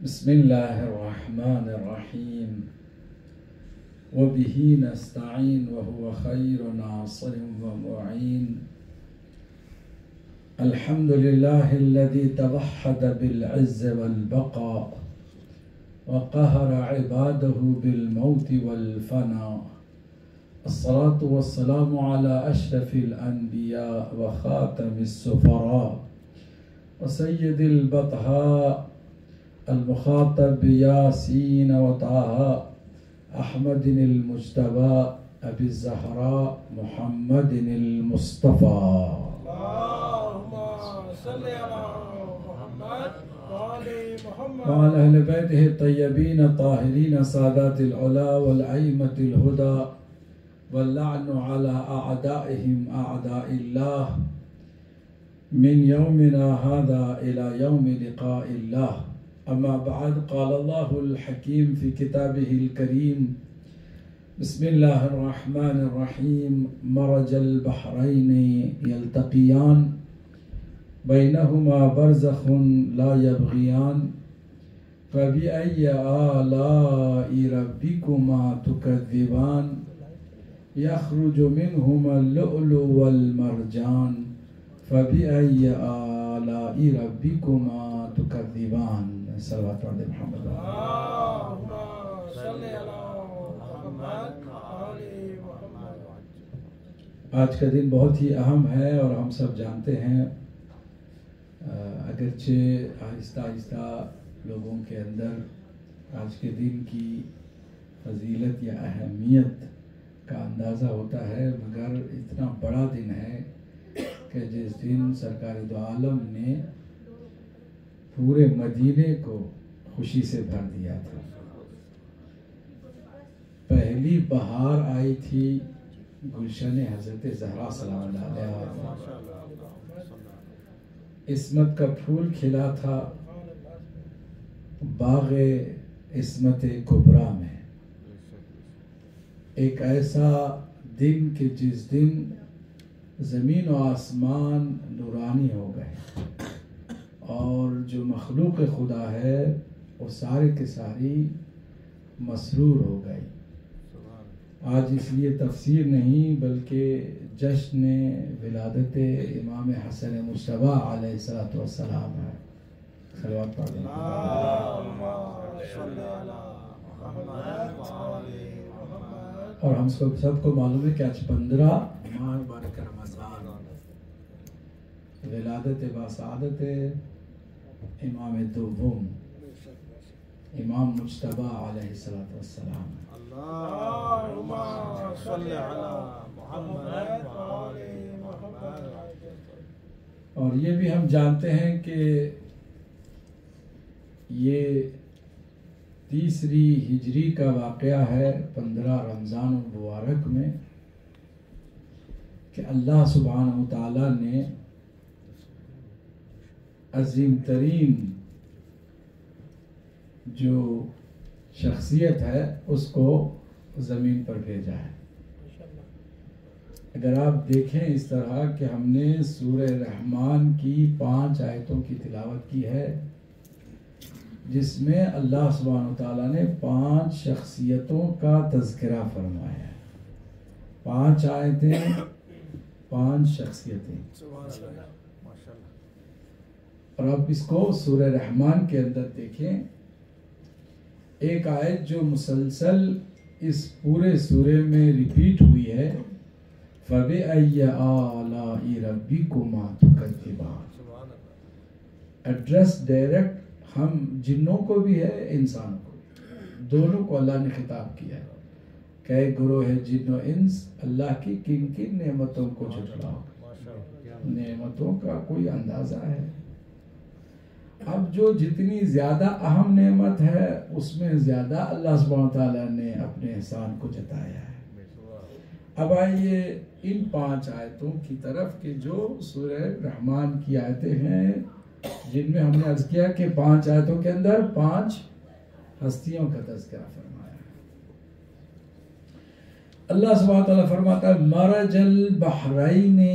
बिस्मिल्लाहिर्रहमानिर्रहीम वबिही नस्तईन वहुव खैरु नासिरिन व मुईन अल्हम्दुलिल्लाहिल्लज़ी तवह्हद बिल इज़्ज़ वल बक़ा व क़हरा इबादहु बिल मौति वल फ़ना अस्सलातु वस्सलामु अला अशरफिल अन्बिया व ख़ातमिस सुफ़रा व सय्यिदिल बतहा अल-मुख़ातब यासीन व ताहा अहमदिनिल मुज्तबा अबी ज़हरा मुहम्मदिनिल मुस्तफ़ा व अला अहलि बैतिहि तय्यबीन ताहिरीन सादातिल उला वल अइम्मतिल हुदा वल्लअनु अला अअदाइहिम अअदाइल्लाह मिन यौमिना हाज़ा इला यौमि लिक़ाइल्लाह अम्मा बअद क़ाल अल्लाहुल हकीम फ़ी किताबिहिल करीम बिस्मिल्लाहिर्रहमानिर्रहीम मरजल बहरैनि यल्तक़ियान बैनहुमा बरज़ख़ुन ला यबग़ियान फ़बिअय्यि आलाइ रब्बिकुमा तुकज़्ज़िबान यख़रुजु मिनहुमल लुअलुअ वल मरजान फ़बिअय्यि आलाइ रब्बिकुमा तुकज़्ज़िबान। सल्लल्लाहु अलैहि मुहम्मद। आज का दिन बहुत ही अहम है और हम सब जानते हैं, अगरचे आहिस्ता आहिस्ता लोगों के अंदर आज के दिन की फजीलत या अहमियत का अंदाज़ा होता है, मगर इतना बड़ा दिन है कि जिस दिन सरकार दो आलम ने पूरे मदीने को खुशी से भर दिया था। पहली बहार आई थी गुलशन हज़रत ज़हरा सल्लल्लाहु अलैहा। इस्मत का फूल खिला था बाग़े इस्मत कुबरा में। एक ऐसा दिन कि जिस दिन ज़मीन और आसमान नूरानी हो गए और जो मखलूक खुदा है वो सारे के सारी मसरूर हो गई। आज इसलिए तफसीर नहीं बल्कि जश्न विलादत इमाम हसन मुज्तबा अलैहिस्सलातु वस्सलाम है। सल्लल्लाहु अलैहि वसल्लम। और हम सबको मालूम है कि आज 15 माह मुबारक रमज़ान विलादत बासादत इमाम दुव्वम इमाम मुज्तबा अलैहिस्सलातु वस्सलाम। अल्लाहुम्मा सल्लि अला मुहम्मद व आले मुहम्मद। और ये भी हम जानते हैं कि ये तीसरी हिजरी का वाक़या है 15 रमज़ान मुबारक में कि अल्लाह सुब्हानहु व तआला ने अज़ीम तरीन जो शख्सियत है उसको ज़मीन पर भेजा है। अगर आप देखें इस तरह कि हमने सूरह रहमान की 5 आयतों की तिलावत की है जिसमें अल्लाह सुब्हानहु व तआला ने 5 शख्सियतों का तज़किरा फरमाया है। 5 आयतें 5 शख्सियतें। और अब इसको सूरह रहमान के अंदर देखें, एक आयत जो मुसलसल इस पूरे सूरे में रिपीट हुई है, फ़बिअय्यि आलाइ रब्बिकुमा तुकज़्ज़िबान। एड्रेस डायरेक्ट हम जिन्नों को भी है इंसानों को, दोनों को अल्लाह ने खिताब किया है। कै गुरोह है जिन्न और इंस, अल्लाह की किन किन नेमतों को झुठलाओ। नेमतों का कोई अंदाज़ा है। अब जो जितनी ज़्यादा अहम नेमत है उसमें ज़्यादा अल्लाह सुब्हानहु व तआला ने अपने एहसान को जताया है। अब आइए इन 5 आयतों की तरफ कि जो सूरह रहमान की आयतें हैं जिनमें हमने अर्ज़ किया कि 5 आयतों के अंदर 5 हस्तियों का तज़किरा फरमाया है। अल्लाह सुब्हानहु व तआला फरमाता है मरजल बहरैनि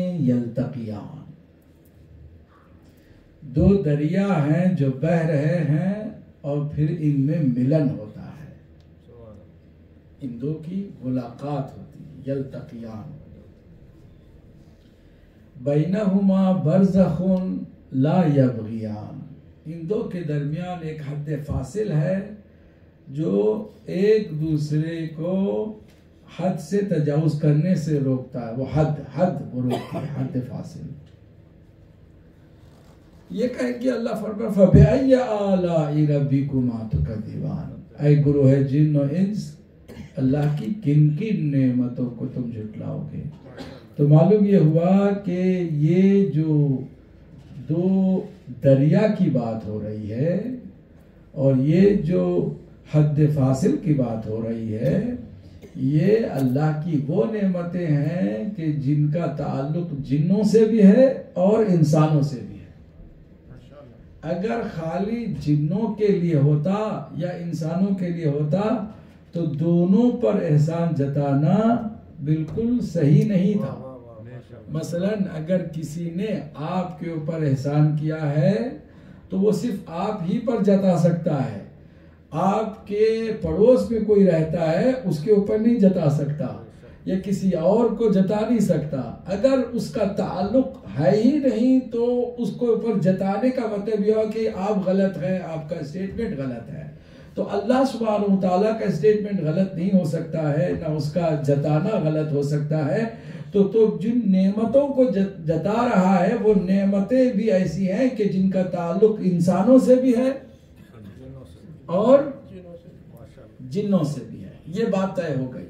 यल्तक़ियान। 2 दरिया हैं जो बह रहे हैं और फिर इनमें मिलन होता है, इन दो की मुलाकात होती है, यल्तक़ियान। बैनहुमा बरज़ख़ुन ला यबग़ियान, इन दो के दरमियान एक हद फासिल है जो एक दूसरे को हद से तजावुज करने से रोकता है। वो हद वो रोकती है, हद फासिल। ये कहेंगे अल्लाह फरमाता है फ़बिअय्यि आलाइ रब्बिकुमा तुकज़्ज़िबान, ऐ गुरोह जिन्न और इंस, अल्लाह की किन किन नेमतों को तुम झुटलाओगे। तो मालूम ये हुआ कि ये जो दो दरिया की बात हो रही है और ये जो हद फासिल की बात हो रही है, ये अल्लाह की वो नेमतें हैं कि जिनका ताल्लुक जिन्नों से भी है और इंसानों से भी है। अगर खाली जिन्नों के लिए होता या इंसानों के लिए होता तो दोनों पर एहसान जताना बिल्कुल सही नहीं था। मसलन अगर किसी ने आपके ऊपर एहसान किया है तो वो सिर्फ आप ही पर जता सकता है, आपके पड़ोस में कोई रहता है उसके ऊपर नहीं जता सकता या किसी और को जता नहीं सकता। अगर उसका ताल्लुक है ही नहीं तो उसको ऊपर जताने का मतलब यह कि आप गलत हैं, आपका स्टेटमेंट गलत है। तो अल्लाह सुब्हानहू व तआला का स्टेटमेंट गलत नहीं हो सकता है, ना उसका जताना गलत हो सकता है। तो जिन नेमतों को जता रहा है वो नेमतें भी ऐसी हैं कि जिनका ताल्लुक इंसानों से भी है और जिन्नों से भी है। ये बात तय हो गई।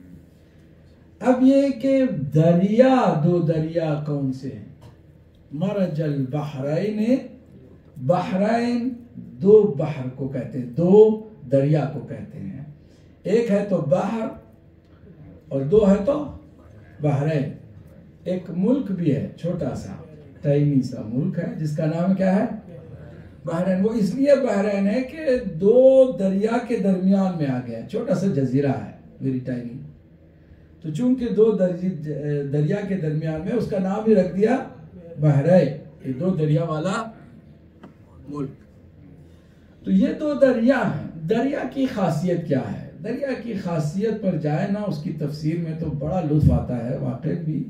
अब ये कि दरिया, दो दरिया कौन से हैं? मरजल बहरैन, बहरैन दो बहर को कहते हैं, दो दरिया को कहते हैं। एक है तो बहर और दो है तो बहरैन। एक मुल्क भी है छोटा सा तैनी सा मुल्क है जिसका नाम क्या है? बहरैन। वो इसलिए बहरैन है कि दो दरिया के दरमियान में आ गया, छोटा सा जजीरा है, वेरी टाइनी। तो चूंकि दो दरिया के दरमियान में, उसका नाम ही रख दिया बहरैन, ये दो दरिया वाला मुल्क। तो ये दो दरिया हैं। दरिया की खासियत क्या है? दरिया की खासियत पर जाए ना, उसकी तफसीर में तो बड़ा लुत्फ आता है वाकई भी,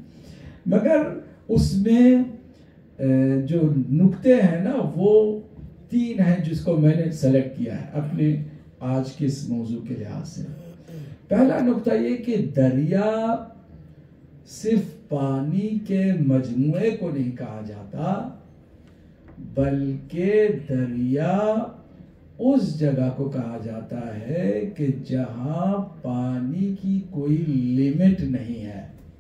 मगर उसमें जो नुक्ते हैं ना वो तीन हैं जिसको मैंने सेलेक्ट किया है अपने आज के इस मौजू के लिहाज से। पहला नुक्ता ये कि दरिया सिर्फ पानी के मजमुए को नहीं कहा जाता, बल्कि दरिया उस जगह को कहा जाता है कि जहां पानी की कोई लिमिट नहीं है।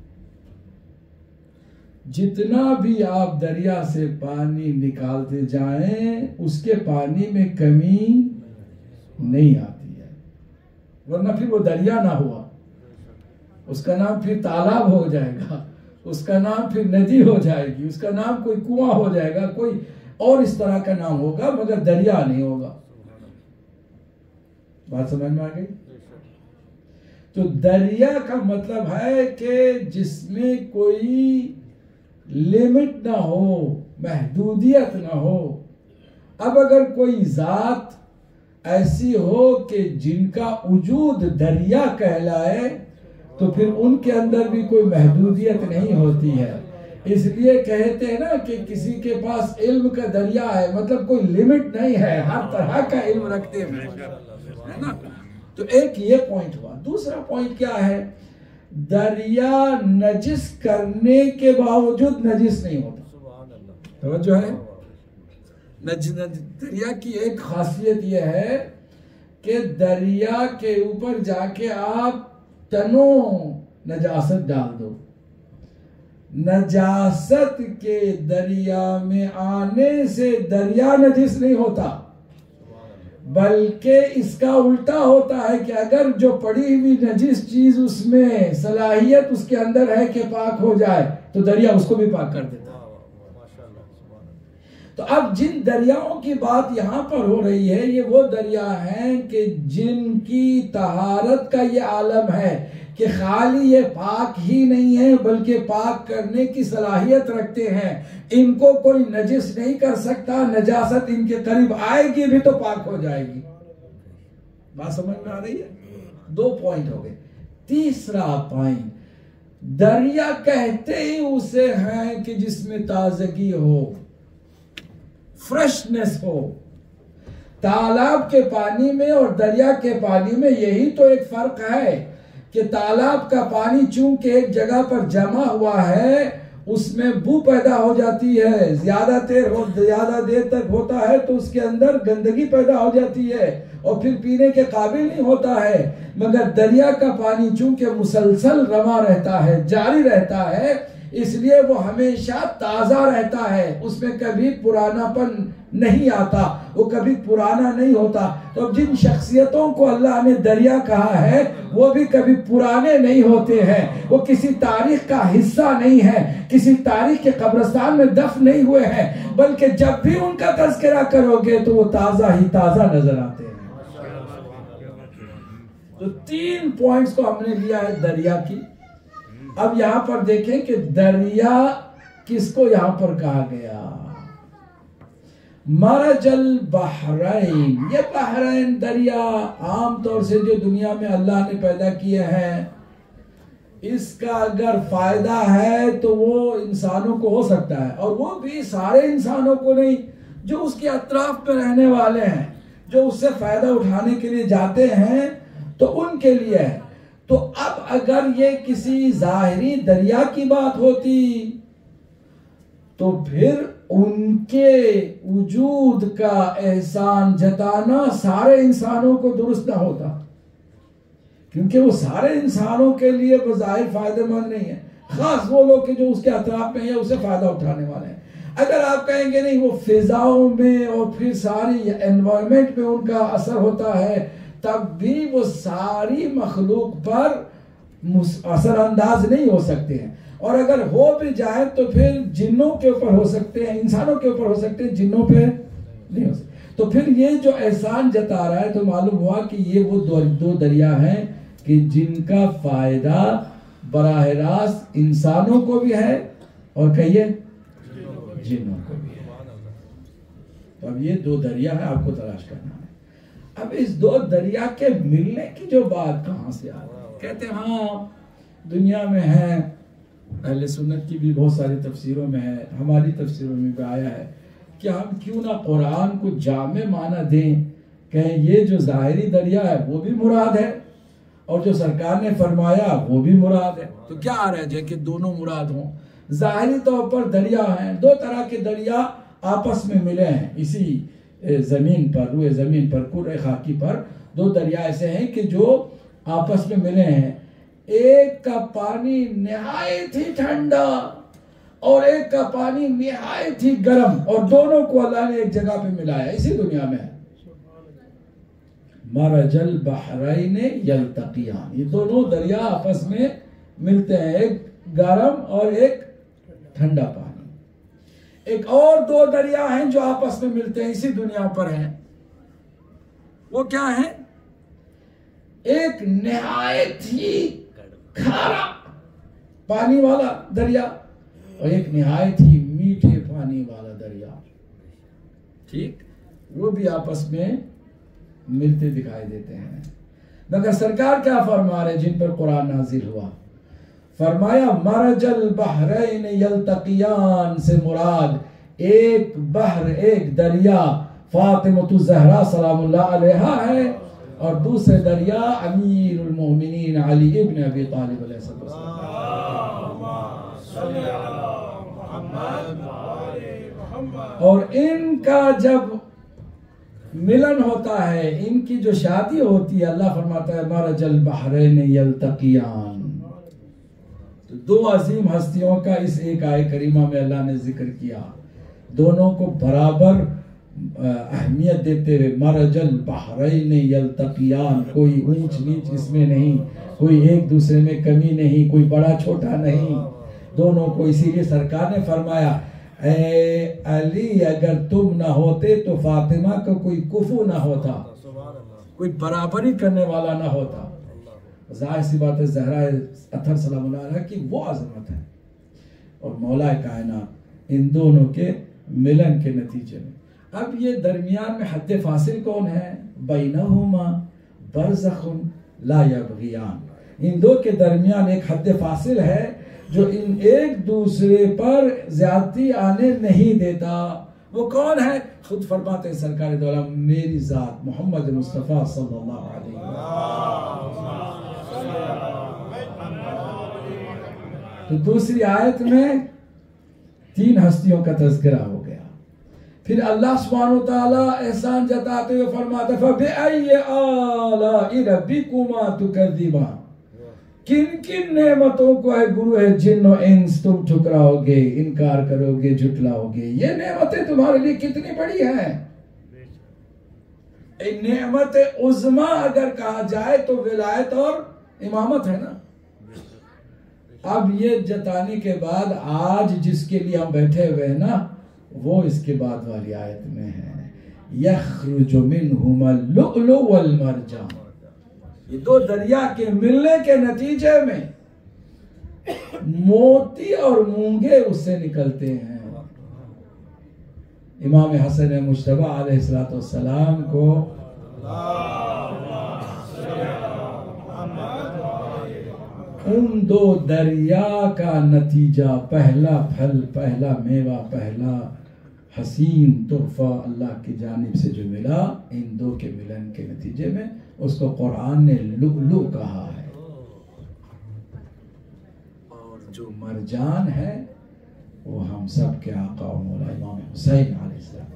जितना भी आप दरिया से पानी निकालते जाएं उसके पानी में कमी नहीं आती है, वरना फिर वो दरिया ना हुआ, उसका नाम फिर तालाब हो जाएगा, उसका नाम फिर नदी हो जाएगी, उसका नाम कोई कुआं हो जाएगा, कोई और इस तरह का नाम होगा, मगर दरिया नहीं होगा। बात समझ में आ गई? तो दरिया का मतलब है कि जिसमें कोई लिमिट ना हो, महदूदियत ना हो। अब अगर कोई जात ऐसी हो कि जिनका वजूद दरिया कहलाए तो फिर उनके अंदर भी कोई महदूदियत नहीं होती है। इसलिए कहते हैं ना कि किसी के पास इल्म का दरिया है, मतलब कोई लिमिट नहीं है, हर तरह का इल्म रखते हैं, है ना। तो एक ये पॉइंट हुआ। दूसरा पॉइंट क्या है? दरिया नजिस करने के बावजूद नजिस नहीं होता। तो जो है दरिया की एक खासियत यह है कि दरिया के ऊपर जाके आप टनों नजासत डाल दो, नजासत के दरिया में आने से दरिया नजिस नहीं होता, बल्कि इसका उल्टा होता है कि अगर जो पड़ी हुई नजिस चीज उसमें सलाहियत उसके अंदर है कि पाक हो जाए तो दरिया उसको भी पाक कर देता है। तो अब जिन दरियाओं की बात यहाँ पर हो रही है ये वो दरिया हैं कि जिनकी तहारत का ये आलम है कि खाली ये पाक ही नहीं है बल्कि पाक करने की सलाहियत रखते हैं। इनको कोई नजिस नहीं कर सकता, नजासत इनके करीब आएगी भी तो पाक हो जाएगी। बात समझ में आ रही है? 2 पॉइंट हो गए। तीसरा पॉइंट, दरिया कहते ही उसे हैं कि जिसमें ताजगी हो, फ्रेशनेस हो। तालाब के पानी में और दरिया के पानी में यही तो एक फर्क है कि तालाब का पानी चूंकि एक जगह पर जमा हुआ है उसमें बू पैदा हो जाती है, ज्यादा देर तक होता है तो उसके अंदर गंदगी पैदा हो जाती है और फिर पीने के काबिल नहीं होता है। मगर दरिया का पानी चूंकि मुसलसल रवा रहता है, जारी रहता है, इसलिए वो हमेशा ताजा रहता है, उसमें कभी पुरानापन नहीं आता, वो कभी पुराना नहीं होता। तो जिन शख्सियतों को अल्लाह ने दरिया कहा है वो भी कभी पुराने नहीं होते हैं, वो किसी तारीख का हिस्सा नहीं है, किसी तारीख के कब्रिस्तान में दफन नहीं हुए हैं, बल्कि जब भी उनका तज़किरा करोगे तो वो ताजा ही ताजा नजर आते हैं। तो 3 पॉइंट्स को हमने लिया है दरिया की। अब यहां पर देखें कि दरिया किसको यहां पर कहा गया? मरजल बहरैन। ये बहरैन दरिया आमतौर से जो दुनिया में अल्लाह ने पैदा किए हैं, इसका अगर फायदा है तो वो इंसानों को हो सकता है, और वो भी सारे इंसानों को नहीं, जो उसके अतराफ में रहने वाले हैं, जो उससे फायदा उठाने के लिए जाते हैं तो उनके लिए है। तो अब अगर ये किसी जाहिरी दरिया की बात होती तो फिर उनके वजूद का एहसान जताना सारे इंसानों को दुरुस्त ना होता, क्योंकि वो सारे इंसानों के लिए बज़ाहिर फायदेमंद नहीं है, खास वो लोग के जो उसके अतराफ में है उसे फायदा उठाने वाले हैं। अगर आप कहेंगे नहीं वो फिजाओं में और फिर सारी एनवायरमेंट में उनका असर होता है, तब भी वो सारी मखलूक पर असरअंदाज नहीं हो सकते हैं, और अगर हो भी जाए तो फिर जिन्नों के ऊपर हो सकते हैं, इंसानों के ऊपर हो सकते हैं, जिन्नों पे नहीं हो सकते। तो फिर ये जो एहसान जता रहा है तो मालूम हुआ कि ये वो दो दरिया हैं कि जिनका फायदा बराह रास्त इंसानों को भी है और कहिए जिन्नों को भी है। तो अब ये 2 दरिया है, आपको तलाश करना है। अब इस 2 दरिया के मिलने की जो बात कहां से आ रही है? कहते हैं हाँ दुनिया में है, अहले सुन्नत की भी बहुत सारी तफसीरों में है, हमारी तफसीरों में भी आया है कि हम क्यों ना कुरान को जामे माना दें, कहें ये जो ज़ाहिरी दरिया है वो भी मुराद है और जो सरकार ने फरमाया वो भी मुराद है। तो क्या आ रहा है कि दोनों मुराद हों? ज़ाहिरी तौर पर दरिया हैं, 2 तरह के दरिया आपस में मिले हैं इसी जमीन पर, रुए जमीन पर, कुर्रे खाकी पर 2 दरिया ऐसे हैं कि जो आपस में मिले हैं। एक का पानी निहायत ही ठंडा और एक का पानी निहायत ही गर्म, और दोनों को अल्लाह ने एक जगह पे मिलाया, इसी दुनिया में है। मरजल बहरैन यल्तक़ियान, ये दोनों दरिया आपस में मिलते हैं, एक गर्म और एक ठंडा पानी। एक और 2 दरिया हैं जो आपस में मिलते हैं, इसी दुनिया पर हैं। वो क्या है? एक निहायत ही खारा पानी वाला दरिया और एक निहायत ही मीठे पानी वाला दरिया। ठीक, वो भी आपस में मिलते दिखाई देते हैं। मगर सरकार क्या फरमा रहे जिन पर कुरान नाजिल हुआ? फरमाया मरजल बहरैन यल्तक़ियान से मुराद एक बहर, एक दरिया फातिमतु ज़हरा सलामुल्लाह अलैहा है, और दूसरे दरिया अमीरुल मोमिनीन अली इब्न अबी तालिब अलैहिस्सलाम। और इनका जब मिलन होता है, इनकी जो शादी होती है, अल्लाह फरमाता है मरजल बहरैन यल्तक़ियान। तो 2 अजीम हस्तियों का इस एक आय करीमा में अल्लाह ने जिक्र किया, दोनों को बराबर अहमियत देते हुए मरजल बहरैन यल्तक़ियान। कोई ऊंच नीच इसमें नहीं, कोई एक दूसरे में कमी नहीं, कोई बड़ा छोटा नहीं, दोनों को। इसीलिए सरकार ने फरमाया ए अली अगर तुम ना होते तो फातिमा का कोई कुफू ना होता, कोई बराबरी करने वाला ना होता। जाहिर सी बात है ज़हरा अत्हर सलाम अलैहा की वो अजमत है और मौला कायनात इन दोनों के मिलन के नतीजे में। अब ये दरमियान में हद फासिल कौन है? बैनहुमा बरज़ख़ुन ला यबग़ियान, इन दो के दरमियान एक हद फासिल है जो इन एक दूसरे पर ज्यादती आने नहीं देता। वो कौन है? खुद फरमाते हैं सरकार दो आलम मेरी जात मोहम्मद मुस्तफ़ा सल्लल्लाहु अलैहि वसल्लम। तो दूसरी आयत में 3 हस्तियों का तज़किरा हो गया। फिर अल्लाह सुब्हानहु व तआला एहसान जताते हुए फरमाते फ़बिअय्यि आलाइ रब्बिकुमा तुकज़्ज़िबान, किन किन नेमतों को है गुरु है जिन और इंस तुम ठुकराओगे, इनकार करोगे, झुटलाओगे। ये नेमतें तुम्हारे लिए कितनी बड़ी हैं। नेमत उज़्मा अगर कहा जाए तो विलायत और इमामत है ना। अब ये जताने के बाद आज जिसके लिए हम बैठे हुए हैं ना, वो इसके बाद वाली आयत में है यख़्रुजु मिनहुमल लुअलु वल मरजान। ये 2 दरिया के मिलने के नतीजे में मोती और मूंगे उससे निकलते हैं। इमाम हसन मुज्तबा अलैहिस्सलाम को उन 2 दरिया का नतीजा, पहला फल, पहला मेवा, पहला हसीन तोहफा अल्लाह की जानिब से जो मिला, इन 2 के मिलन के नतीजे में उसको कुरान ने लुअलु कहा है। और जो मरजान है वो हम सब के आका और मौला इमाम हुसैन अलैहिस्सलाम।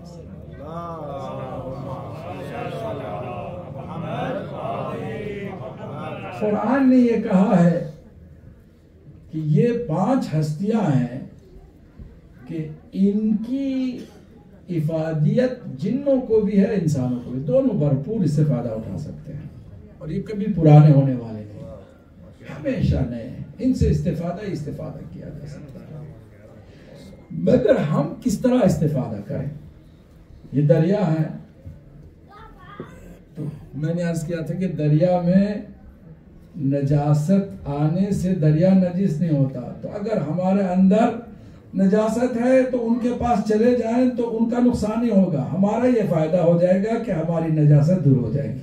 कुरान ने ये कहा है कि ये 5 हस्तियां हैं कि इनकी इफादियत जिन्नों को भी है, इंसानों को भी, दोनों भरपूर इससे फायदा उठा सकते हैं। और ये कभी पुराने होने वाले नहीं, हमेशा नए हैं। इनसे इस्तेफादा ही इस्तेफादा किया जा सकता है, मगर हम किस तरह इस्तेफादा करें। ये दरिया है, तो मैंने अर्ज किया था कि दरिया में नजासत आने से दरिया नजीस नहीं होता। तो अगर हमारे अंदर नजासत है तो उनके पास चले जाएं तो उनका नुकसान ही होगा, हमारा ये फायदा हो जाएगा कि हमारी नजासत दूर हो जाएगी।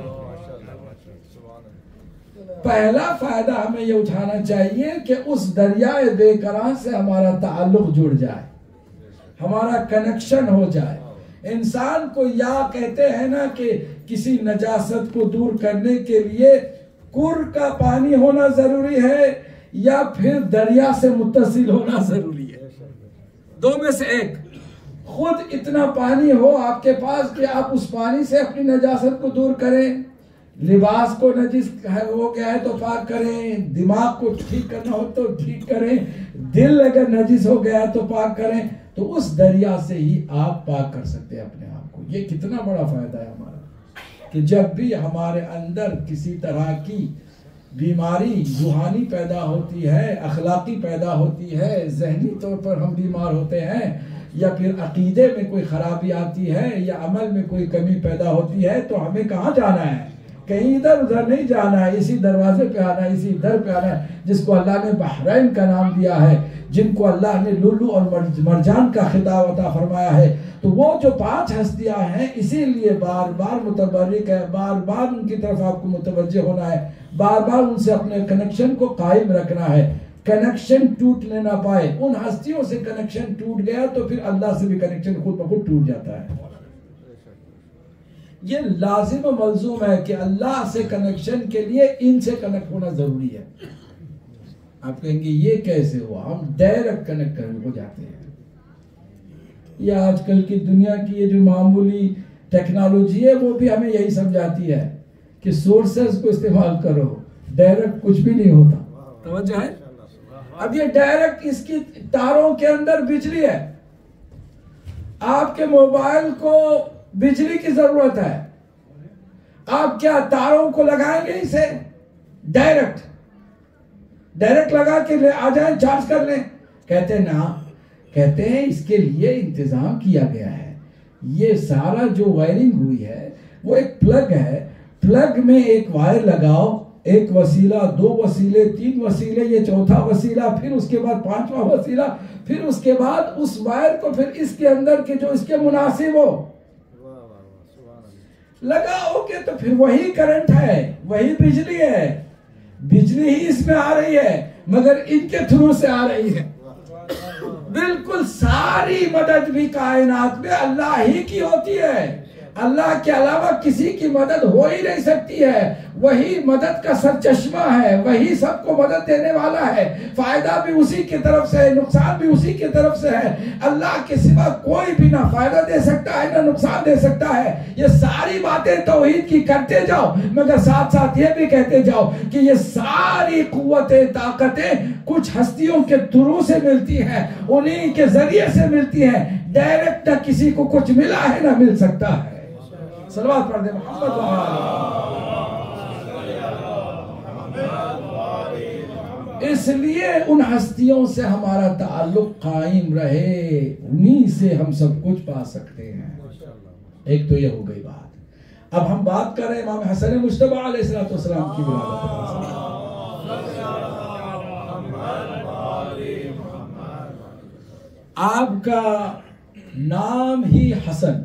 पहला फायदा हमें ये उठाना चाहिए कि उस दरियाए बेकरार से हमारा ताल्लुक जुड़ जाए, हमारा कनेक्शन हो जाए। इंसान को या कहते हैं ना कि किसी नजासत को दूर करने के लिए कुर का पानी होना जरूरी है या फिर दरिया से मुत्तसिल होना जरूरी है, 2 में से एक। खुद इतना पानी हो आपके पास कि आप उस पानी से अपनी नजासत को दूर करें, लिबास को नजिस हो गया है तो पाक करें, दिमाग को ठीक करना हो तो ठीक करें, दिल अगर नजिस हो गया तो पाक करें, तो उस दरिया से ही आप पाक कर सकते हैं अपने आप को। ये कितना बड़ा फायदा है हमारा कि जब भी हमारे अंदर किसी तरह की बीमारी रूहानी पैदा होती है, अखलाकी पैदा होती है, जहनी तौर पर हम बीमार होते हैं, या फिर अकीदे में कोई खराबी आती है या अमल में कोई कमी पैदा होती है, तो हमें कहाँ जाना है? कहीं इधर उधर नहीं जाना है, इसी दरवाजे पे आना है, इसी दर पे आना है जिसको अल्लाह ने बहरैन का नाम दिया है, जिनको अल्लाह ने लुलु और मरजान का खिताब अता फरमाया है। तो वो जो 5 हस्तियां हैं, इसीलिए बार बार मुतबर्रिक है, बार बार उनकी तरफ आपको मुतवज्जे होना है, बार बार उनसे अपने कनेक्शन को कायम रखना है, कनेक्शन टूटने ना पाए। उन हस्तियों से कनेक्शन टूट गया तो फिर अल्लाह से भी कनेक्शन खुद ब खुद टूट जाता है। ये लाजिम मलजूम है कि अल्लाह से कनेक्शन के लिए इनसे कनेक्ट होना जरूरी है। आप कहेंगे ये कैसे हुआ? हम डायरेक्ट कनेक्ट हो जाते हैं। ये आजकल की दुनिया की ये जो मामूली टेक्नोलॉजी है वो भी हमें यही समझाती है कि सोर्सेज को इस्तेमाल करो, डायरेक्ट कुछ भी नहीं होता। तवज्जो है? अब ये डायरेक्ट इसकी तारों के अंदर बिजली है, आपके मोबाइल को बिजली की जरूरत है, आप क्या तारों को लगाएंगे? इसे डायरेक्ट लगा के ले आ जाए, चार्ज कर लें? कहते ना, कहते हैं इसके लिए इंतजाम किया गया है। ये सारा जो वायरिंग हुई है वो एक प्लग है, प्लग में एक वायर लगाओ, एक वसीला, दो वसीले, तीन वसीले, ये चौथा वसीला, फिर उसके बाद पांचवा वसीला, फिर उसके बाद उस वायर को फिर इसके अंदर के जो इसके मुनासिब हो लगाओगे तो फिर वही करंट है, वही बिजली है। बिजली ही इसमें आ रही है मगर इनके थ्रू से आ रही है। बिल्कुल सारी मदद भी कायनात में अल्लाह ही की होती है। अल्लाह के अलावा किसी की मदद हो ही नहीं सकती है। वही मदद का सरचश्मा है, वही सबको मदद देने वाला है। फायदा भी उसी की तरफ से है, नुकसान भी उसी की तरफ से है। अल्लाह के सिवा कोई भी ना फायदा दे सकता है ना नुकसान दे सकता है। ये सारी बातें तौहीद की करते जाओ मगर साथ साथ ये भी कहते जाओ कि ये सारी कुव्वतें ताकतें कुछ हस्तियों के थ्रू से मिलती है, उन्हीं के जरिए से मिलती है। डायरेक्ट ना किसी को कुछ मिला है ना मिल सकता है। सलवात पढ़ दे मोहम्मद। इसलिए उन हस्तियों से हमारा ताल्लुक कायम रहे, उन्हीं से हम सब कुछ पा सकते हैं। एक तो ये हो गई बात। अब हम बात कर रहे हैं इमाम हसन मुज्तबा अलैहिस्सलाम की विलादत। आपका नाम ही हसन,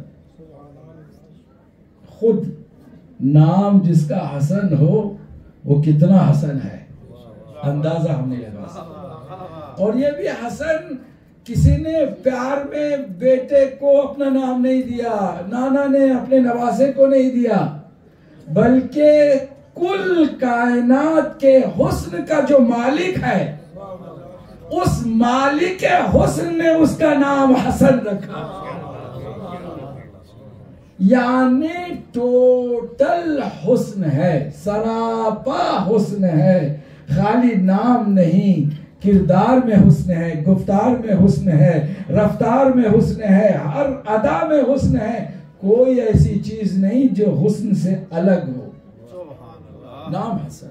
खुद नाम जिसका हसन हो वो कितना हसन है अंदाजा हम नहीं लगा सकते। और ये भी हसन किसी ने प्यार में बेटे को अपना नाम नहीं दिया, नाना ने अपने नवासे को नहीं दिया, बल्कि कुल कायनात के हुस्न का जो मालिक है उस मालिक के हुस्न ने उसका नाम हसन रखा। यानी टोटल हुस्न है, सरापा हुस्न है। खाली नाम नहीं, किरदार में हुस्न है, गुफ्तार में हुस्न है, रफ्तार में हुस्न है, हर अदा में हुस्न है। कोई ऐसी चीज नहीं जो हुस्न से अलग हो। नाम हसन।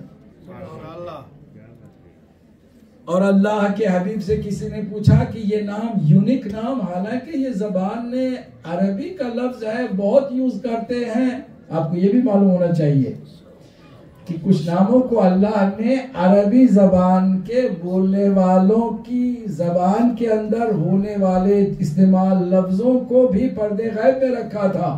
और अल्लाह के हबीब से किसी ने पूछा कि ये नाम यूनिक नाम, हालांकि ये जबान ने अरबी का लफ्ज है, बहुत यूज करते हैं। आपको ये भी मालूम होना चाहिए कि कुछ नामों को अल्लाह ने अरबी जबान के बोलने वालों की जबान के अंदर होने वाले इस्तेमाल लफ्जों को भी पर्दे गैब में रखा था।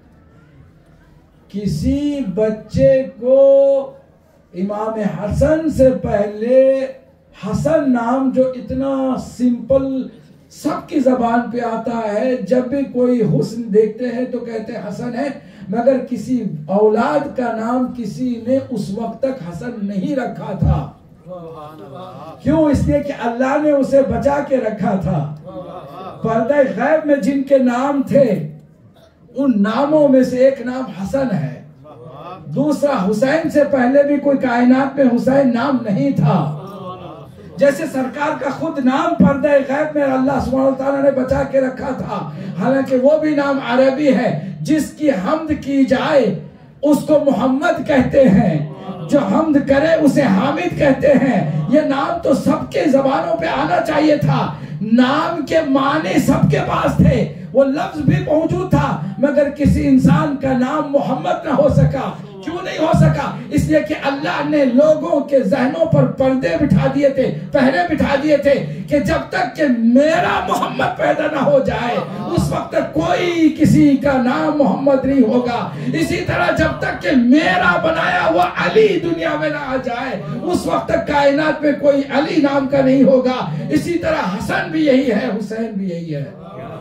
किसी बच्चे को इमाम हसन से पहले हसन नाम जो इतना सिंपल सबकी जबान पे आता है, जब भी कोई हुस्न देखते हैं तो कहते हैं हसन है, मगर किसी औलाद का नाम किसी ने उस वक्त तक हसन नहीं रखा था। क्यों? इसलिए कि अल्लाह ने उसे बचा के रखा था। पर्दे गैब में जिनके नाम थे उन नामों में से एक नाम हसन है। दूसरा, हुसैन से पहले भी कोई कायनात में हुसैन नाम नहीं था। जैसे सरकार का खुद नाम पर्दे गैब में अल्लाह सुब्हानहू तआला ने बचा के रखा था, हालांकि वो भी नाम अरबी है। जिसकी हम्द की जाए उसको मोहम्मद कहते हैं, जो हम्द करे उसे हामिद कहते हैं। ये नाम तो सबके जबानों पे आना चाहिए था। नाम के माने सबके पास थे, वो लफ्ज भी मौजूद था, मगर किसी इंसान का नाम मोहम्मद ना हो सका। क्यों नहीं हो सका? इसलिए कि अल्लाह ने लोगों के जहनों पर पर्दे बिठा दिए थे, पहरे बिठा दिए थे कि जब तक कि मेरा मोहम्मद पैदा ना हो जाए उस वक्त तक कोई किसी का नाम मोहम्मद नहीं होगा। इसी तरह जब तक कि मेरा बनाया हुआ अली दुनिया में ना आ जाए उस वक्त तक कायनात में कोई अली नाम का नहीं होगा। इसी तरह हसन भी यही है, हुसैन भी यही है।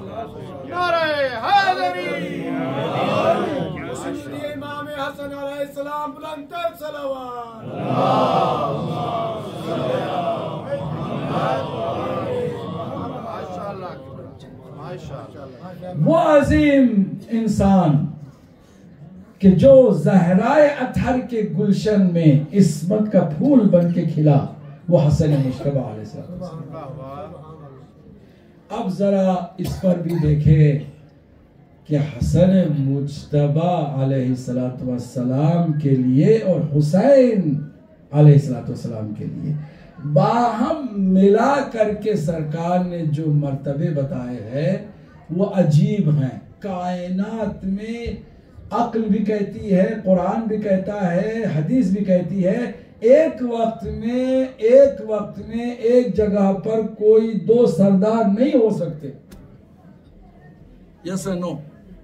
हसन अलैहिस्सलाम बुलंद सलावत। वो अजीम इंसान कि जो ज़हराए अतहर के गुलशन में इस्मत का फूल बन के खिला, वो हसन मुज्तबा अलैहिस्सलाम। अब जरा इस पर भी देखे कि हसन मुज्तबा अलैहिस्सलाम के लिए और हुसैन अलैहिस्सलाम के लिए बाहम मिला करके सरकार ने जो मर्तबे बताए हैं वो अजीब हैं। कायनात में अक्ल भी कहती है, कुरान भी कहता है, हदीस भी कहती है, एक वक्त में एक जगह पर कोई दो सरदार नहीं हो सकते। Yes no?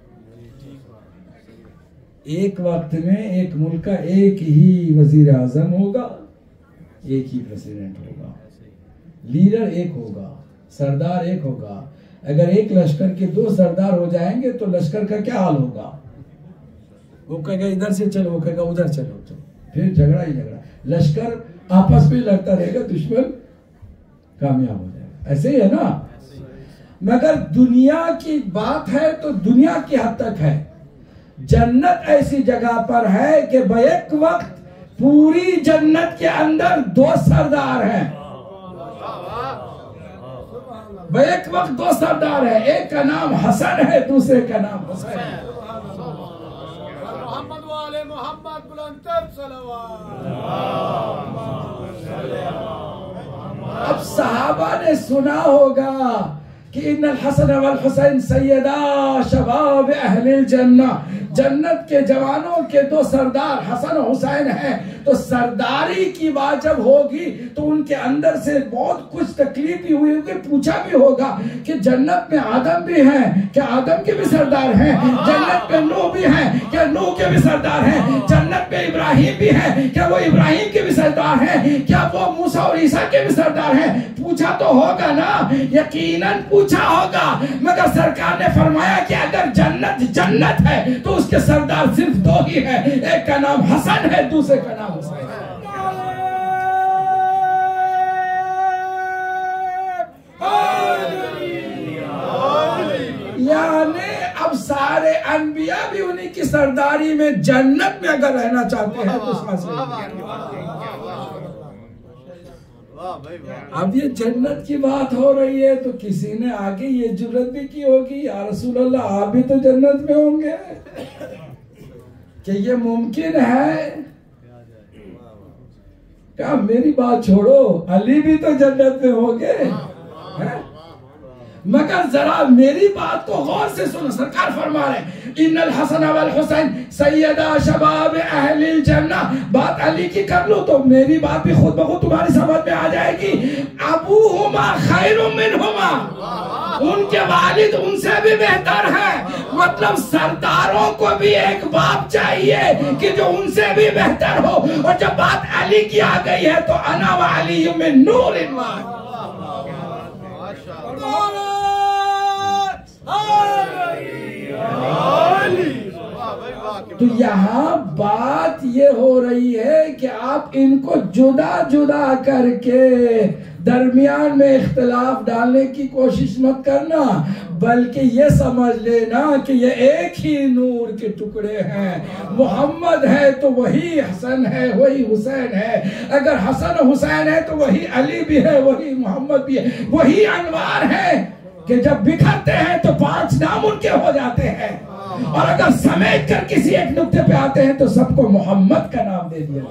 एक वक्त में एक मुल्क का एक ही वजीर आजम होगा, एक ही प्रेसिडेंट होगा, लीडर एक होगा, सरदार एक होगा। अगर एक लश्कर के दो सरदार हो जाएंगे तो लश्कर का क्या हाल होगा? वो कहेगा इधर से चलो, वो कहेगा उधर चलो, तो फिर झगड़ा ही झगड़ा, लश्कर आपस में लड़ता रहेगा, दुश्मन कामयाब हो जाएगा। ऐसे ही है ना? मगर दुनिया की बात है तो दुनिया की हद तक है। जन्नत ऐसी जगह पर है कि बैक वक्त पूरी जन्नत के अंदर दो सरदार हैं। बैक वक्त दो सरदार है, एक का नाम हसन है, दूसरे का नाम हुसैन है। अब सहाबा ने सुना होगा कि इन्नल हसन वल हुसैन सैयदा शबाब अहलिल जन्ना, जन्नत के जवानों के दो सरदार हसन और हुसैन हैं। तो सरदारी की बात जब होगी तो उनके अंदर से बहुत कुछ तकलीफ भी हुई होगी, पूछा भी होगा कि जन्नत में आदम भी हैं, क्या आदम के भी सरदार हैं? जन्नत में नूह भी हैं, क्या नूह के भी सरदार हैं? जन्नत में इब्राहिम भी हैं, क्या वो इब्राहिम के भी सरदार हैं? क्या वो मूसा और ईसा के भी सरदार हैं? पूछा तो होगा ना, यकीनन पूछा होगा। मगर सरकार ने फरमाया कि अगर जन्नत है तो उसके सरदार सिर्फ दो ही हैं, एक का नाम हसन है, दूसरे का नाम हुसैन है। यानी अब सारे अनबिया भी उन्हीं की सरदारी में जन्नत में अगर रहना चाहते हैं तो अब ये जन्नत की बात हो रही है तो किसी ने आगे ये जुर्रत भी की होगी, या रसूल अल्लाह आप भी तो जन्नत में होंगे, कि ये मुमकिन है? क्या मेरी बात छोड़ो, अली भी तो जन्नत में होंगे। मगर जरा मेरी बात को गौर से सुनो, सरकार फरमा रहे इन्नल हसन वल हुसैन सैयदा शबाब अहलिल जन्ना। बात अली की कर लो तो मेरी बात भी खुद ब खुद तुम्हारी समझ में आ जाएगी। अबूहुमा खैरुम मिनहुमा, उनके वालिद उनसे भी बेहतर है। मतलब सरदारों को भी एक बाप चाहिए कि जो उनसे भी बेहतर हो। और जब बात अली की आ गई है तो अना व अली मिन नूरिन वाहिद। तो यहाँ बात ये हो रही है कि आप इनको जुदा जुदा करके दरमियान में इख्तिलाफ डालने की कोशिश मत करना, बल्कि ये समझ लेना कि ये एक ही नूर के टुकड़े हैं। मोहम्मद है तो वही हसन है, वही हुसैन है। अगर हसन हुसैन है तो वही अली भी है, वही मोहम्मद भी है, वही अनवार है कि जब बिखरते हैं तो 5 नाम उनके हो जाते हैं, और अगर समेट कर किसी एक नुक्ते पे आते हैं तो सबको मोहम्मद का नाम दे दिया।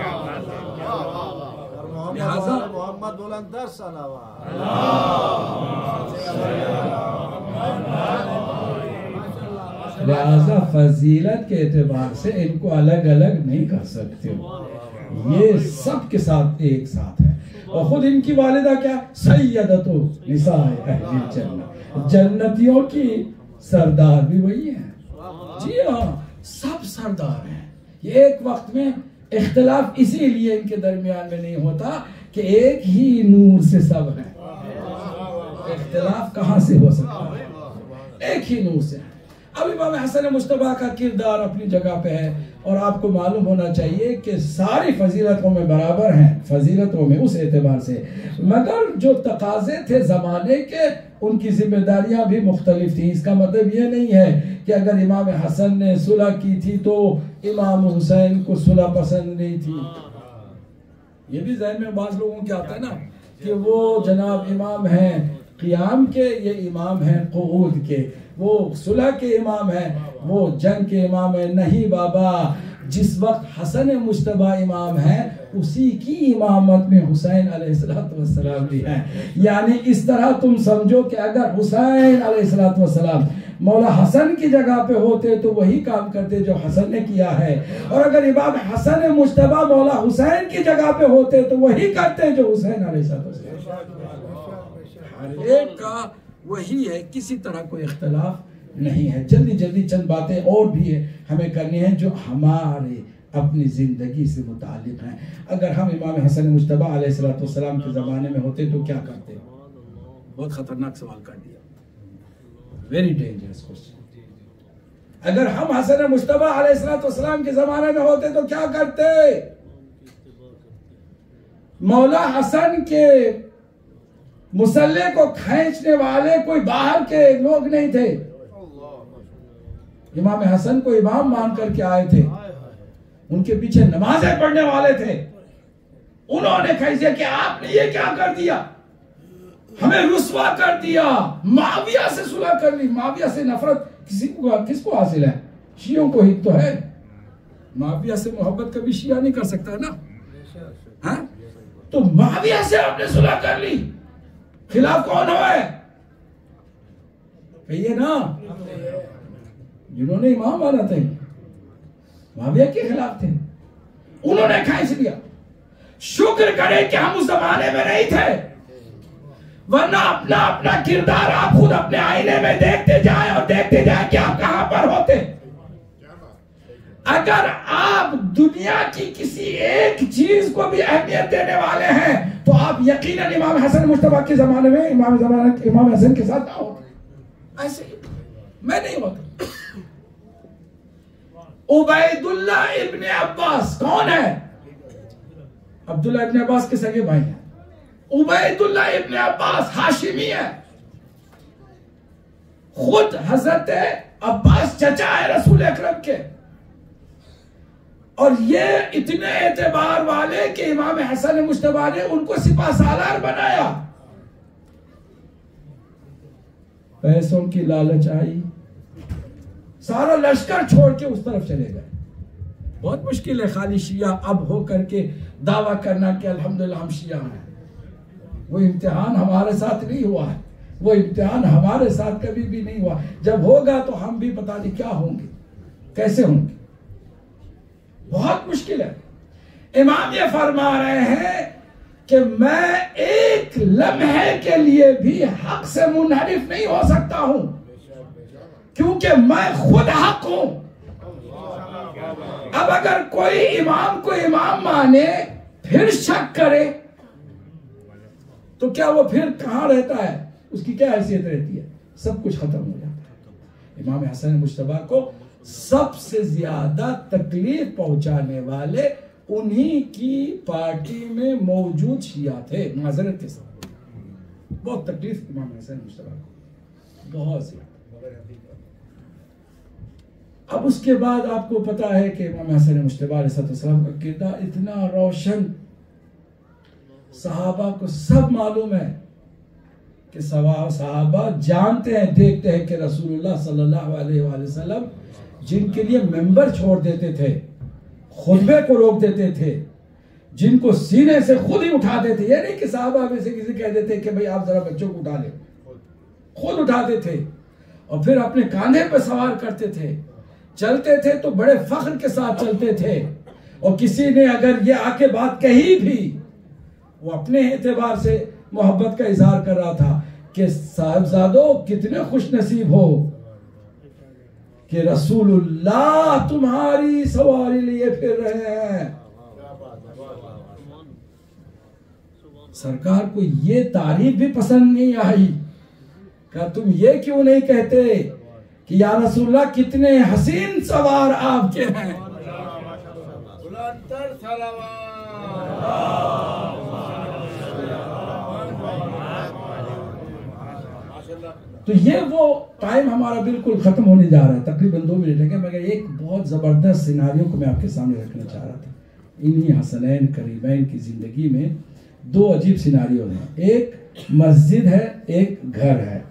लिहाजा फजीलत के एतबार से इनको अलग अलग नहीं कर सकते हो, ये सब के साथ एक साथ है। और खुद इनकी वालिदा क्या, सैयदतु निसाए अहलिल जन्नह, जन्नतियों की सरदार भी वही है। जी हाँ, सब सरदार हैं। ये एक वक्त में इख्तिलाफ इसीलिए इनके दरमियान में नहीं होता कि एक ही नूर से सब है। इख्तिलाफ कहाँ से हो सकता है? एक ही नूर से। अब इमाम हसन मुश्तबा का किरदार अपनी जगह पे है, और आपको मालूम होना चाहिए कि सारी फजीलतों में बराबर हैं, फजीलतों में उस एतबार से। मगर जो तकाजे थे ज़माने के, उनकी जिम्मेदारियां भी मुख्तलिफ थी। इसका मतलब ये नहीं है कि अगर इमाम हसन ने सुलह की थी तो इमाम हुसैन को सुलह पसंद नहीं थी। ये भी ज़हन में बाज़ लोगों के आता है ना कि वो जनाब इमाम हैं क़ियाम के, ये इमाम हैं क़ुऊद के, वो सुलह के इमाम हैं, वो जंग के इमाम है। नहीं बाबा, जिस वक्त हसन मुश्तबा इमाम है उसी की इमामत में हुसैन अलैहिस्सलाम भी हैं। यानी इस तरह तुम समझो कि अगर हुसैन अलैहिस्सलाम मौला हसन की जगह पे होते तो वही काम करते जो हसन ने किया है, और अगर इमाम हसन मुज्तबा मौला हुसैन की जगह पे होते तो वही करते जो हुसैन अलैहिस्सलाम। हर एक का वही है, किसी तरह कोई इख्तलाफ नहीं है। जल्दी जल्दी चंद बातें और भी है हमें करनी है जो हमारे अपनी जिंदगी से मुतालिक हैं। अगर हम इमाम हसन मुज्तबा अलैहिस्सलाम के ज़माने में होते तो क्या करते? बहुत खतरनाक सवाल कर दिया, वेरी डेंजरस क्वेश्चन। अगर हम हसन मुज्तबा अलैहिस्सलाम के ज़माने में होते तो क्या करते? मौला हसन के मुसल्ले को खींचने वाले कोई बाहर के लोग नहीं थे, इमाम हसन को इमाम मान करके आए थे, उनके पीछे नमाजें पढ़ने वाले थे। उन्होंने कैसे कि आपने ये क्या कर दिया, हमें रुस्वा कर दिया, माविया से सुलह कर ली। माविया से नफरत किसको हासिल है? शियों को ही तो है। माविया से मोहब्बत कभी शिया नहीं कर सकता है ना, हाँ? तो माविया से आपने सुलह कर ली, खिलाफ कौन है? कहिए ना, जिन्होंने इमाम माना थे माविया के खिलाफ थे, उन्होंने खींच लिया। शुक्र करें कि हम उस जमाने में नहीं थे, वरना अपना अपना किरदार आप खुद अपने आईने में देखते जाए और देखते जाए कि आप कहां पर होते। अगर आप दुनिया की किसी एक चीज को भी अहमियत देने वाले हैं तो आप यकीनन इमाम हसन मुज्तबा के जमाने में इमाम हसन के साथ आओ। ऐसे मैं नहीं होता। उबैदुल्ला इब्ने अब्बास कौन है? अब्दुल्ला इब्ने अब्बास के सगे भाई हैं। उबैदुल्ला इब्ने अब्बास हाशिमी है, खुद हजरत अब्बास चचा है रसूल अकरम के, और ये इतने एतबार वाले कि इमाम हसन मुज्तबा ने उनको सिपा सालार बनाया। पैसों की लालच आई, सारा लश्कर छोड़ के उस तरफ चले गए। बहुत मुश्किल है खाली शिया अब हो करके दावा करना कि अल्हम्दुलिल्लाह हम शिया हैं। वो इम्तिहान हमारे साथ नहीं हुआ है, वो इम्तिहान हमारे साथ कभी भी नहीं हुआ। जब होगा तो हम भी पता नहीं क्या होंगे, कैसे होंगे, बहुत मुश्किल है। इमाम ये फरमा रहे हैं कि मैं एक लम्हे के लिए भी हक से मुनहरिफ नहीं हो सकता हूं, क्योंकि मैं खुद हक हूं। अब अगर कोई इमाम को इमाम माने फिर शक करे तो क्या वो फिर कहां रहता है? उसकी क्या हैसियत रहती है? सब कुछ खत्म हो जाता है। इमाम हसन मुज्तबा को सबसे ज्यादा तकलीफ पहुंचाने वाले उन्हीं की पार्टी में मौजूद शिया थे, माजरत के साथ। बहुत तकलीफ इमाम हसन मुज्तबा को, बहुत ज्यादा। अब उसके बाद आपको पता है कि इमाम हसन मुज्तबा अलैहिस्सलाम का किरदार इतना रोशन, सहाबा को सब मालूम है कि सहाबा जानते हैं, देखते हैं कि रसूलुल्लाह सल्लल्लाहु अलैहि वसल्लम जिनके लिए मेंबर छोड़ देते थे, खुतबे को रोक देते थे, जिनको सीने से खुद ही उठा देते, ये नहीं कि सहाबा में से किसी कह देते कि भाई आप जरा बच्चों को उठा ले, खुद उठाते थे और फिर अपने कांधे पर सवार करते थे। चलते थे तो बड़े फख्र के साथ चलते थे, और किसी ने अगर ये आके बात कही भी, वो अपने एतबार से मोहब्बत का इजहार कर रहा था कि साहिबजादों कितने खुश नसीब हो कि रसूलुल्लाह तुम्हारी सवारी लिए फिर रहे हैं। सरकार को ये तारीफ भी पसंद नहीं आई कि तुम ये क्यों नहीं कहते कि या रसूलुल्लाह कितने हसीन सवार आपके हैं। तो ये वो टाइम हमारा बिल्कुल खत्म होने जा रहा है, तकरीबन 2 मिनट है, मगर एक बहुत जबरदस्त सिनारियो को मैं आपके सामने रखना चाह रहा था। इन्हीं हसनैन करीमैन की जिंदगी में 2 अजीब सिनारियो हैं। एक मस्जिद है, एक घर है।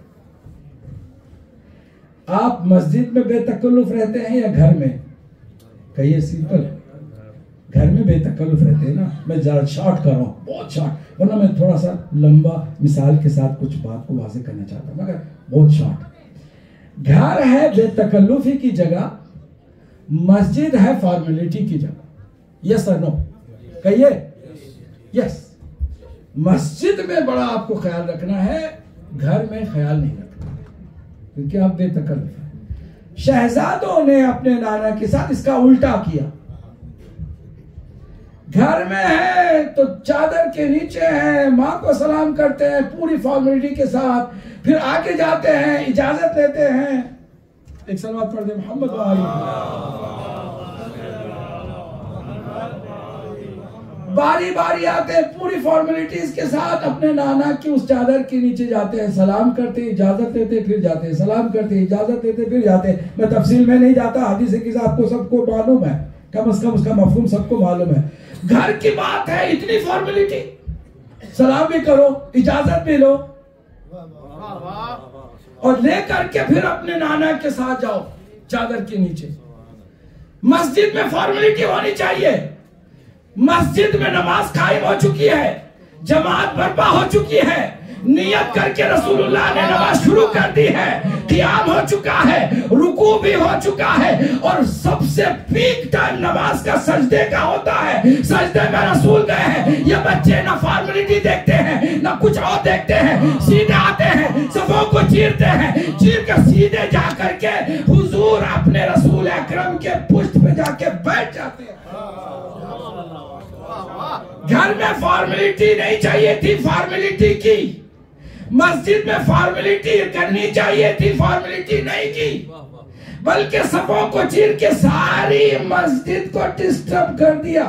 आप मस्जिद में बेतकल्लुफ रहते हैं या घर में? कहिए सिंपल। घर में बेतकल्लुफ रहते हैं ना। मैं ज़रा शॉर्ट कर रहा हूँ, बहुत शॉर्ट, वरना मैं थोड़ा सा लंबा मिसाल के साथ कुछ बात को वाज़ेह करना चाहता हूँ, मगर बहुत शॉर्ट। घर है बेतकल्लुफी की जगह, मस्जिद है फॉर्मेलिटी की जगह। यस और नो कहिए। यस, मस्जिद में बड़ा आपको ख्याल रखना है, घर में ख्याल नहीं रखना है, क्योंकि आप बेतकल्लुफ हैं। शहजादों ने अपने नाना के साथ इसका उल्टा किया। घर में है तो चादर के नीचे है, माँ को सलाम करते हैं पूरी फॉर्मेलिटी के साथ, फिर आगे जाते हैं, इजाजत लेते हैं। एक सलावत पढ़ दे मोहम्मद बारी बारी आते हैं पूरी फॉर्मेलिटीज के साथ, अपने नाना की उस चादर के नीचे जाते हैं, सलाम करते, इजाजत लेते, फिर जाते हैं, सलाम करते, इजाजत लेते, फिर जाते हैं। मैं तफसील में नहीं जाता, हदीस की आपको सबको मालूम है, कम से कम उसका मफहूम सबको मालूम है। घर की बात है, इतनी फॉर्मेलिटी, सलाम भी करो, इजाजत भी लो, और ले करके फिर अपने नाना के साथ जाओ चादर के नीचे। मस्जिद में फॉर्मेलिटी होनी चाहिए। मस्जिद में नमाज कायम हो चुकी है, जमात बर्पा हो चुकी है, नियत करके रसूलुल्लाह ने नमाज शुरू कर दी है, क़ियाम हो चुका है, रुकू भी हो चुका है, और सबसे पीक टाइम नमाज का सजदे का होता है। सजदे में रसूल गए हैं। ये बच्चे ना फॉर्मेलिटी देखते हैं ना कुछ और देखते हैं, सीधे आते हैं, सफों को चीरते हैं, चीर कर सीधे जा करके हुजूर अपने रसूल अकरम के पुष्ट पे जाके बैठ जाते हैं। घर में फॉर्मेलिटी नहीं चाहिए थी, फॉर्मेलिटी की। मस्जिद में फॉर्मेलिटी करनी चाहिए थी, फॉर्मेलिटी नहीं की, बल्कि सफों को चीर के सारी मस्जिद को डिस्टर्ब कर दिया।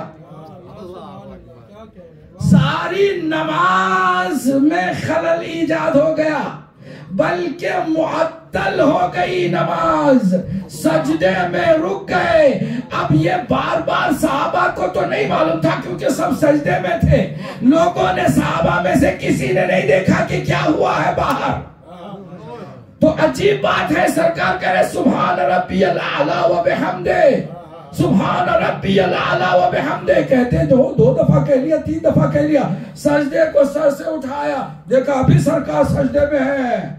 सारी नमाज में खलल ईजाद हो गया, बल्कि मुअत्तल हो गई नमाज, सजदे में रुक गए। अब ये बार बार सहाबा को तो नहीं मालूम था, क्योंकि सब सजदे में थे। लोगों ने सहाबा में से किसी ने नहीं देखा कि क्या हुआ है बाहर। तो अजीब बात है, सरकार कह रहे सुभान रब्बियल आला व बिहम्दे, सुभान रब्बियल आला व बिहम्दे कहते दो दफा कह लिया, 3 दफा कह लिया, सजदे को सर से उठाया, देखा अभी सरकार सजदे में है,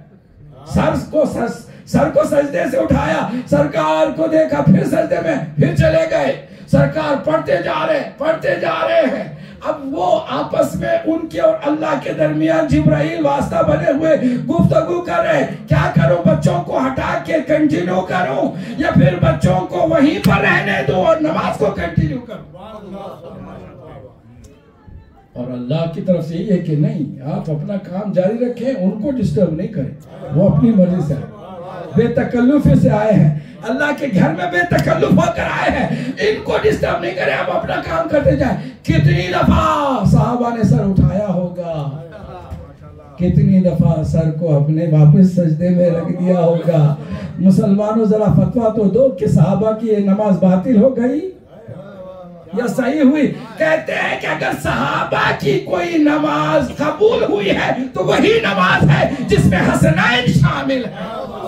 सर को सजदे से उठाया, सरकार को देखा फिर सजदे में, फिर चले गए। सरकार पढ़ते जा रहे हैं। अब वो आपस में उनके और अल्लाह के दरमियान जिब्राइल वास्ता बने हुए गुफ्तगू कर रहे, क्या करूं, बच्चों को हटा के कंटिन्यू करूं या फिर बच्चों को वहीं पर रहने दो और नमाज को कंटिन्यू करूं। और अल्लाह की तरफ से ये कि नहीं, आप अपना काम जारी रखें, उनको डिस्टर्ब नहीं करें, वो अपनी मर्जी से बेतकल्लुफी से आए हैं, अल्लाह के घर में बेतकल्लुफ होकर आए हैं, इनको डिस्टर्ब नहीं करें, आप अपना काम करते जाएं। कितनी दफा साहबा ने सर उठाया होगा, कितनी दफा सर को अपने वापस सजदे में रख दिया होगा। मुसलमानों जरा फतवा तो दो कि साहबा की ये नमाज बातिल हो गई या सही हुई। कहते हैं कि अगर सहाबा की कोई नमाज कबूल हुई है तो वही नमाज है जिसमें हसनैन शामिल है।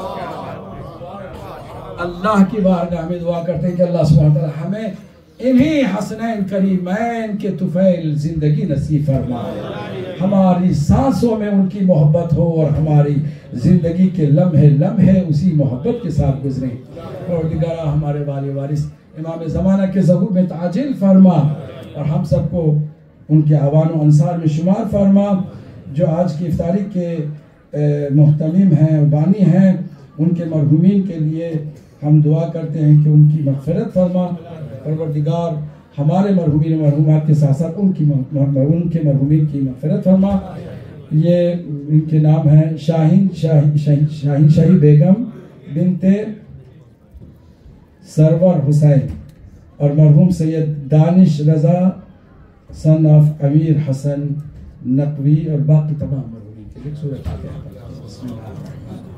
अल्लाह की बारगाह में दुआ करते हैं कि अल्लाह सुब्हानहू व तआला हमें इन्हीं हसनैन करीमैन के तुफैल जिंदगी नसीब फरमाए, हमारी सांसों में उनकी मोहब्बत हो और हमारी जिंदगी के लम्हे लम्हे उसी मोहब्बत के साथ गुजरे। और दिगारा हमारे वाले वारिस इमाम ज़माना के ज़हूर में ताजिल फरमा और हम सबको उनके आवान व अंसार में शुमार फरमा। जो आज की इफ्तारी के मुहतमिम हैं, बानी हैं, उनके मरहूमीन के लिए हम दुआ करते हैं कि उनकी मग़फ़िरत फरमा। परवरदिगार हमारे मरहूमीन मरहूमात के साथ साथ उनके मरहूमीन की मग़फ़िरत फरमा। ये इनके नाम हैं शाहीन शाही बेगम बिनते सरवर हुसैन और मरहूम सैयद दानिश रजा सन ऑफ अमीर हसन नकवी और बाकी तमाम मरहूमीन के लिए सूरत फातिहा।